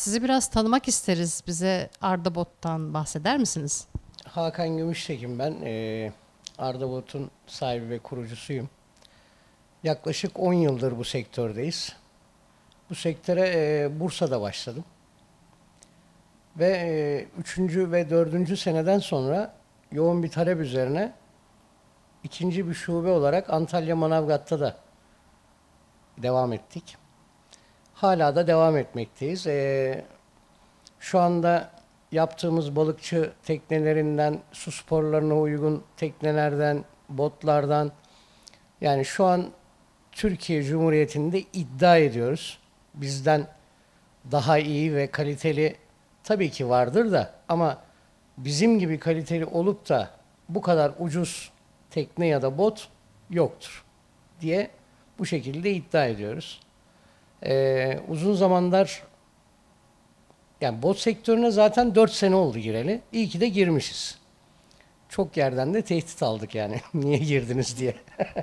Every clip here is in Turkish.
Sizi biraz tanımak isteriz. Bize Ardabot'tan bahseder misiniz? Hakan Gümüştekin ben. Ardavot'un sahibi ve kurucusuyum. Yaklaşık 10 yıldır bu sektördeyiz. Bu sektöre Bursa'da başladım. Ve 3. ve 4. seneden sonra yoğun bir talep üzerine ikinci bir şube olarak Antalya Manavgat'ta da devam ettik. Hala da devam etmekteyiz. Şu anda yaptığımız balıkçı teknelerinden, su sporlarına uygun teknelerden, botlardan, yani şu an Türkiye Cumhuriyeti'nde iddia ediyoruz. Bizden daha iyi ve kaliteli tabii ki vardır da, ama bizim gibi kaliteli olup da bu kadar ucuz tekne ya da bot yoktur diye bu şekilde iddia ediyoruz. Uzun zamandır, yani bot sektörüne zaten 4 sene oldu gireli. İyi ki de girmişiz. Çok yerden de tehdit aldık yani. Niye girdiniz diye.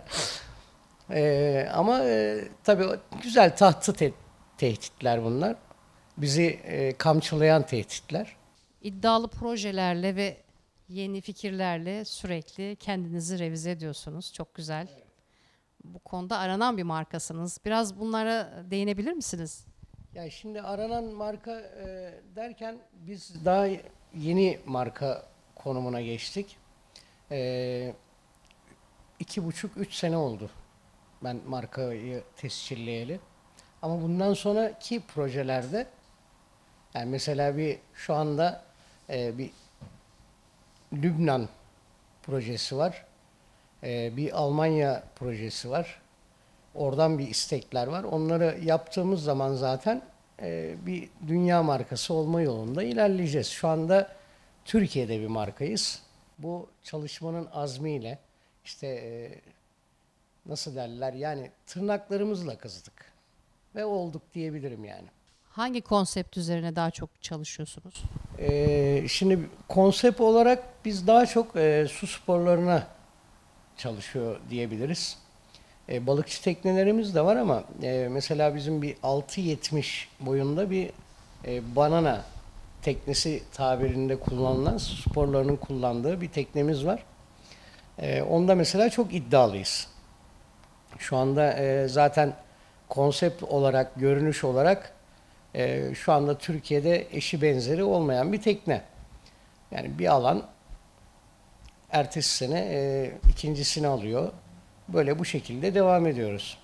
Ama tabii güzel tehditler bunlar. Bizi kamçılayan tehditler. İddialı projelerle ve yeni fikirlerle sürekli kendinizi revize ediyorsunuz. Çok güzel. Bu konuda aranan bir markasınız. Biraz bunlara değinebilir misiniz? Yani şimdi aranan marka derken biz daha yeni marka konumuna geçtik. E, 2,5-3 sene oldu ben markayı tescilleyeli. Ama bundan sonraki projelerde, yani mesela şu anda bir Lübnan projesi var. Bir Almanya projesi var. Oradan bir istekler var. Onları yaptığımız zaman zaten bir dünya markası olma yolunda ilerleyeceğiz. Şu anda Türkiye'de bir markayız. Bu çalışmanın azmiyle, işte nasıl derler, yani tırnaklarımızla kazıdık ve olduk diyebilirim yani. Hangi konsept üzerine daha çok çalışıyorsunuz? Şimdi konsept olarak biz daha çok su sporlarına çalışıyor diyebiliriz. Balıkçı teknelerimiz de var, ama mesela bizim bir 6,70 boyunda bir banana teknesi tabirinde kullanılan, su sporlarının kullandığı bir teknemiz var. Onda mesela çok iddialıyız. Şu anda zaten konsept olarak, görünüş olarak şu anda Türkiye'de eşi benzeri olmayan bir tekne. Yani bir alan ertesi sene ikincisini alıyor. Böyle bu şekilde devam ediyoruz.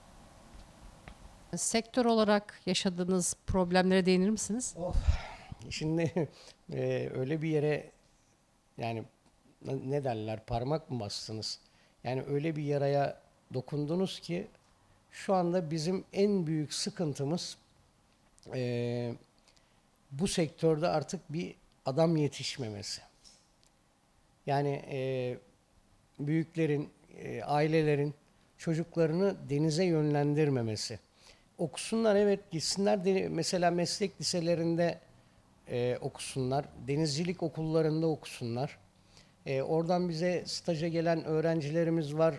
Sektör olarak yaşadığınız problemlere değinir misiniz? Şimdi öyle bir yere, yani ne derler, parmak mı bastınız? Yani öyle bir yaraya dokundunuz ki şu anda bizim en büyük sıkıntımız e, bu sektörde artık bir adam yetişmemesi. Yani büyüklerin, ailelerin çocuklarını denize yönlendirmemesi. Okusunlar, evet, gitsinler mesela meslek liselerinde okusunlar, denizcilik okullarında okusunlar. Oradan bize staja gelen öğrencilerimiz var.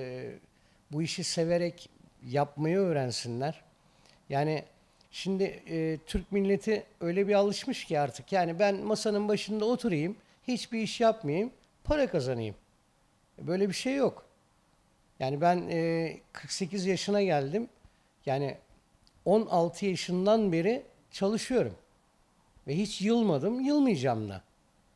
Bu işi severek yapmayı öğrensinler. Yani şimdi Türk milleti öyle bir alışmış ki artık. Yani ben masanın başında oturayım, hiçbir iş yapmayayım, para kazanayım. Böyle bir şey yok. Yani ben 48 yaşına geldim. Yani 16 yaşından beri çalışıyorum. Ve hiç yılmadım, yılmayacağım da.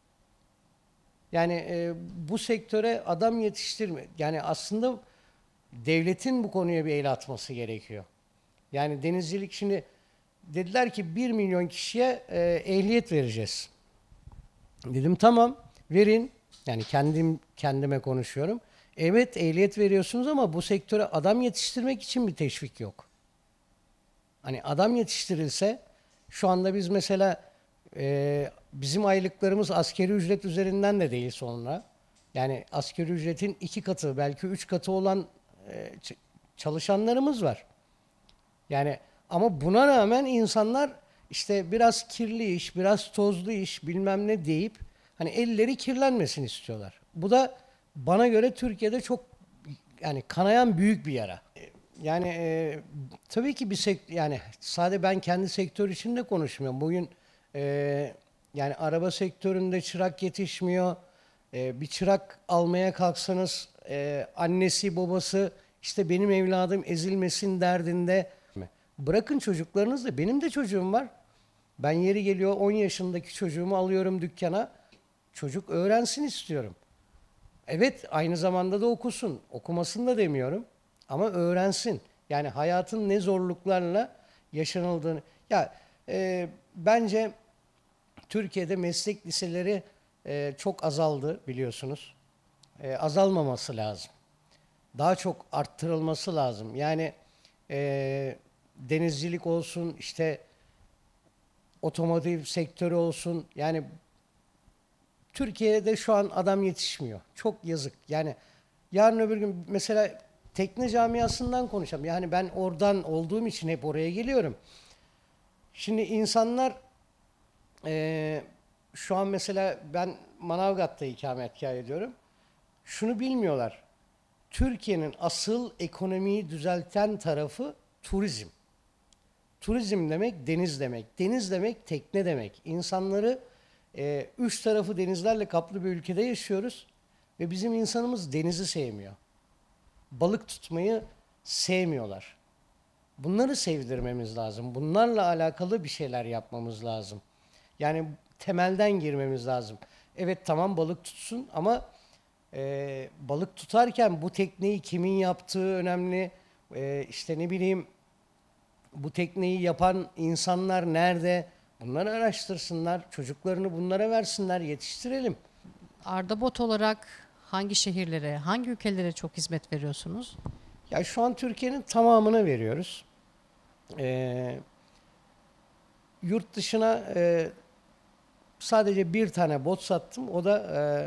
Yani bu sektöre adam yetiştirme. Yani aslında devletin bu konuya bir el atması gerekiyor. Yani denizcilik, şimdi dediler ki 1 milyon kişiye ehliyet vereceğiz. Dedim tamam, verin. Yani kendime konuşuyorum. Evet, ehliyet veriyorsunuz ama bu sektöre adam yetiştirmek için bir teşvik yok. Hani adam yetiştirilse, şu anda biz mesela bizim aylıklarımız asgari ücret üzerinden de değil sonra. Yani asgari ücretin 2 katı, belki 3 katı olan çalışanlarımız var. Yani ama buna rağmen insanlar işte biraz kirli iş, biraz tozlu iş, bilmem ne deyip hani elleri kirlenmesin istiyorlar. Bu da bana göre Türkiye'de çok, yani kanayan büyük bir yara. Yani tabii ki yani sadece ben kendi sektör için de konuşmuyorum. Bugün yani araba sektöründe çırak yetişmiyor. Bir çırak almaya kalksanız annesi babası işte benim evladım ezilmesin derdinde. Bırakın çocuklarınız da, benim de çocuğum var. Ben yeri geliyor 10 yaşındaki çocuğumu alıyorum dükkana. Çocuk öğrensin istiyorum. Evet, aynı zamanda da okusun. Okumasını da demiyorum. Ama öğrensin. Yani hayatın ne zorluklarla yaşanıldığını. Ya bence Türkiye'de meslek liseleri çok azaldı biliyorsunuz. Azalmaması lazım. Daha çok arttırılması lazım. Yani denizcilik olsun, işte otomotiv sektörü olsun. Yani Türkiye'de şu an adam yetişmiyor. Çok yazık. Yani yarın öbür gün mesela tekne camiasından konuşalım. Yani ben oradan olduğum için hep oraya geliyorum. Şimdi insanlar şu an mesela ben Manavgat'ta ikametgah ediyorum. Şunu bilmiyorlar. Türkiye'nin asıl ekonomiyi düzelten tarafı turizm. Turizm demek deniz demek. Deniz demek tekne demek. İnsanları üç tarafı denizlerle kaplı bir ülkede yaşıyoruz ve bizim insanımız denizi sevmiyor. Balık tutmayı sevmiyorlar. Bunları sevdirmemiz lazım. Bunlarla alakalı bir şeyler yapmamız lazım. Yani temelden girmemiz lazım. Evet, tamam, balık tutsun ama balık tutarken bu tekneyi kimin yaptığı önemli. İşte ne bileyim, bu tekneyi yapan insanlar nerede? Bunları araştırsınlar. Çocuklarını bunlara versinler. Yetiştirelim. Arda Bot olarak hangi şehirlere, hangi ülkelere çok hizmet veriyorsunuz? Ya şu an Türkiye'nin tamamına veriyoruz. Ee, Yurt dışına sadece bir tane bot sattım. O da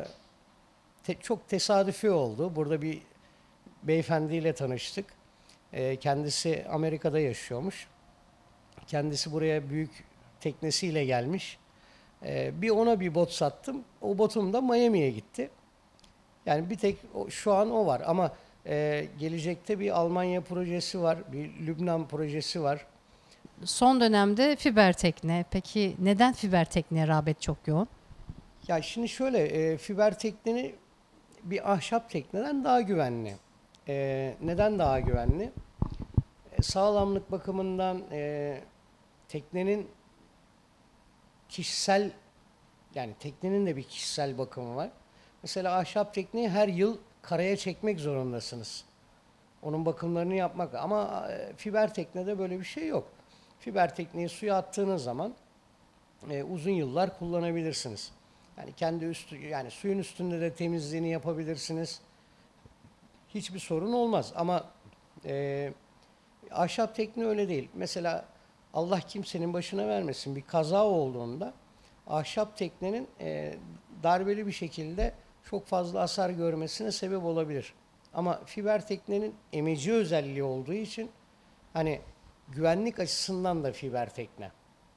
çok tesadüfi oldu. Burada bir beyefendiyle tanıştık. Kendisi Amerika'da yaşıyormuş. Kendisi buraya büyük teknesiyle gelmiş. Bir ona bir bot sattım. O botum da Miami'ye gitti. Yani bir tek şu an o var ama gelecekte bir Almanya projesi var, bir Lübnan projesi var. Son dönemde fiber tekne. Peki neden fiber tekneye rağbet çok yoğun? Ya şimdi şöyle, fiber tekneni bir ahşap tekneden daha güvenli. Neden daha güvenli? Sağlamlık bakımından teknenin kişisel, yani teknenin de bir kişisel bakımı var. Mesela ahşap tekneyi her yıl karaya çekmek zorundasınız. Onun bakımlarını yapmak, ama fiber teknede böyle bir şey yok. Fiber tekneyi suya attığınız zaman uzun yıllar kullanabilirsiniz. Yani kendi üstü, yani suyun üstünde de temizliğini yapabilirsiniz. Hiçbir sorun olmaz. Ama e, ahşap tekne öyle değil. Mesela Allah kimsenin başına vermesin, bir kaza olduğunda ahşap teknenin darbeli bir şekilde çok fazla hasar görmesine sebep olabilir. Ama fiber teknenin emici özelliği olduğu için hani güvenlik açısından da fiber tekne.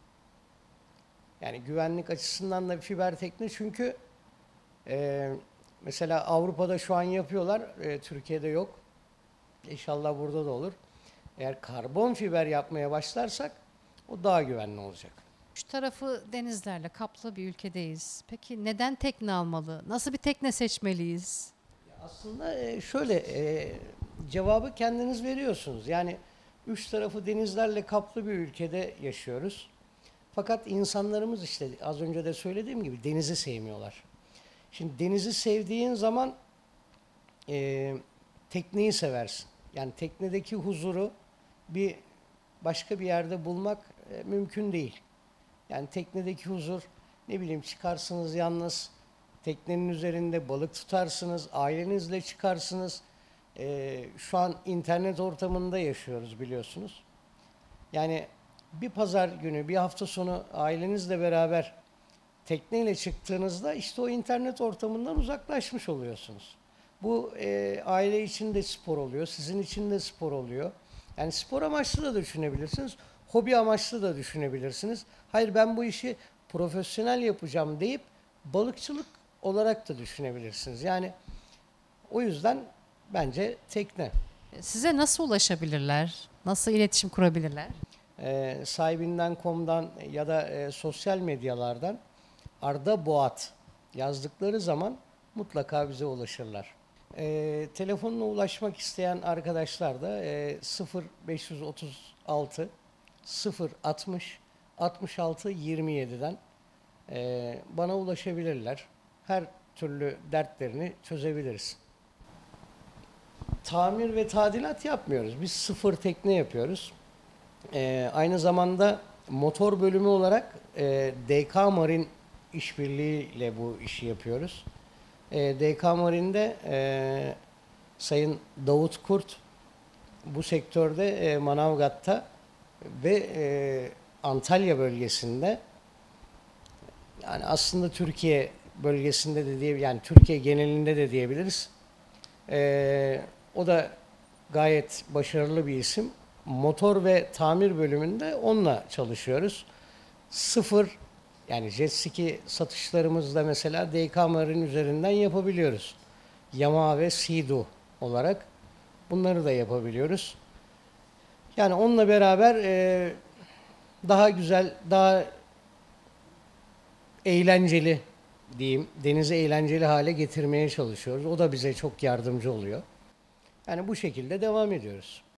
Yani güvenlik açısından da fiber tekne, çünkü e, mesela Avrupa'da şu an yapıyorlar, Türkiye'de yok. İnşallah burada da olur. Eğer karbon fiber yapmaya başlarsak o daha güvenli olacak. Şu tarafı denizlerle kaplı bir ülkedeyiz. Peki neden tekne almalı? Nasıl bir tekne seçmeliyiz? Aslında şöyle, cevabı kendiniz veriyorsunuz. Yani üç tarafı denizlerle kaplı bir ülkede yaşıyoruz. Fakat insanlarımız, işte az önce de söylediğim gibi, denizi sevmiyorlar. Şimdi denizi sevdiğin zaman e, tekneyi seversin. Yani teknedeki huzuru bir başka bir yerde bulmak mümkün değil. Yani teknedeki huzur, ne bileyim, çıkarsınız yalnız, teknenin üzerinde balık tutarsınız, ailenizle çıkarsınız. Şu an internet ortamında yaşıyoruz biliyorsunuz. Yani bir pazar günü, bir hafta sonu ailenizle beraber tekneyle çıktığınızda işte o internet ortamından uzaklaşmış oluyorsunuz. Bu aile için de spor oluyor, sizin için de spor oluyor. Yani spor amaçlı da düşünebilirsiniz, hobi amaçlı da düşünebilirsiniz. Hayır, ben bu işi profesyonel yapacağım deyip balıkçılık olarak da düşünebilirsiniz. Yani o yüzden bence tekne. Size nasıl ulaşabilirler? Nasıl iletişim kurabilirler? Sahibinden.com'dan ya da sosyal medyalardan Arda Boğat yazdıkları zaman mutlaka bize ulaşırlar. Telefonla ulaşmak isteyen arkadaşlar da 0536 060 66 27'den bana ulaşabilirler. Her türlü dertlerini çözebiliriz. Tamir ve tadilat yapmıyoruz. Biz sıfır tekne yapıyoruz. Aynı zamanda motor bölümü olarak DK Marin işbirliğiyle bu işi yapıyoruz. DK Marin'de Sayın Davut Kurt bu sektörde Manavgat'ta ve Antalya bölgesinde, yani aslında Türkiye bölgesinde de yani Türkiye genelinde de diyebiliriz. O da gayet başarılı bir isim. Motor ve tamir bölümünde onunla çalışıyoruz. Sıfır, yani jet ski satışlarımızda mesela DK Marine üzerinden yapabiliyoruz. Yamaha ve Sea-Doo olarak bunları da yapabiliyoruz. Yani onunla beraber daha güzel, daha eğlenceli diyeyim, denizi eğlenceli hale getirmeye çalışıyoruz. O da bize çok yardımcı oluyor. Yani bu şekilde devam ediyoruz.